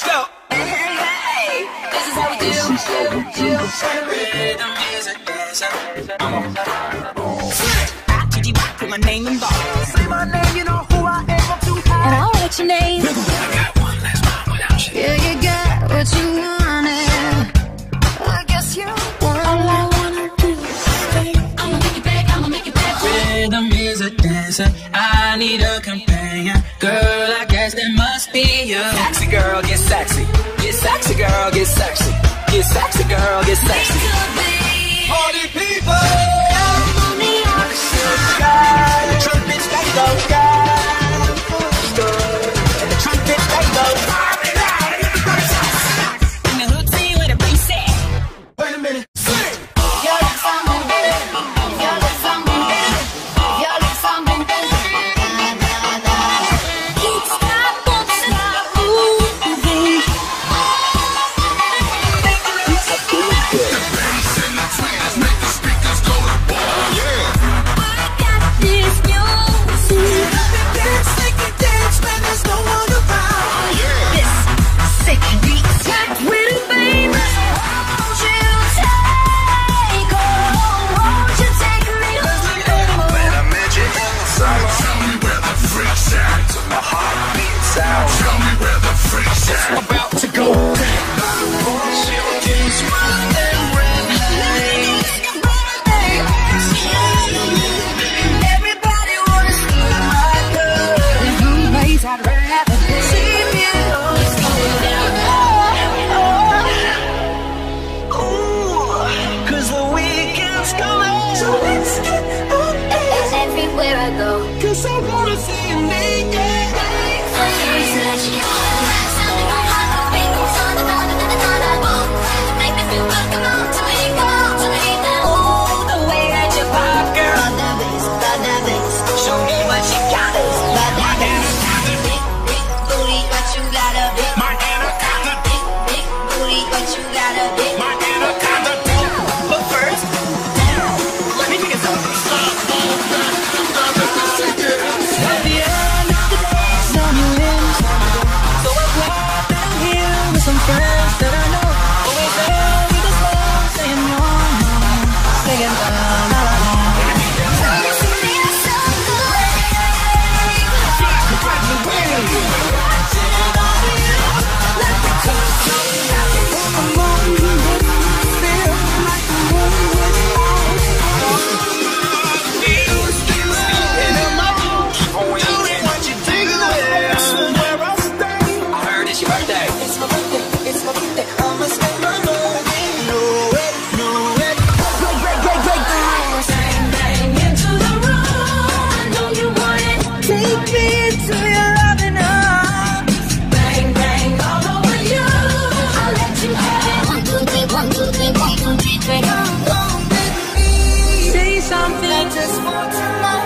Let's go. Hey, hey, this is how we do. Rhythm is a dancer. I put my name in ball. Say my name, you know who I am. I'm too high. And I'll write your name. I got one last time without you. Yeah, you got what you wanted. I guess you want. All I wanna do is stay. I'ma make it back. I'ma make it back. Rhythm is a dancer. I need a companion. Girl, I guess that must be you. Sexy girl, get sexy. Get sexy, girl, get sexy. Get sexy, girl, get sexy. Party people, on the opposite side. The trumpets they go down. And the trumpets they go down. In the hood scene where the bass at. Wait a minute, sing. Your lips on me, your lips on me, your lips on me. Tell me where the freaks at. I'm about to go down. Everybody wanna see my girl. In some ways I'd rather see you slow down. Ooh, 'cause the weekend's coming. So let's get on it. Everywhere I go, 'cause I wanna see you naked. Say something just for tonight.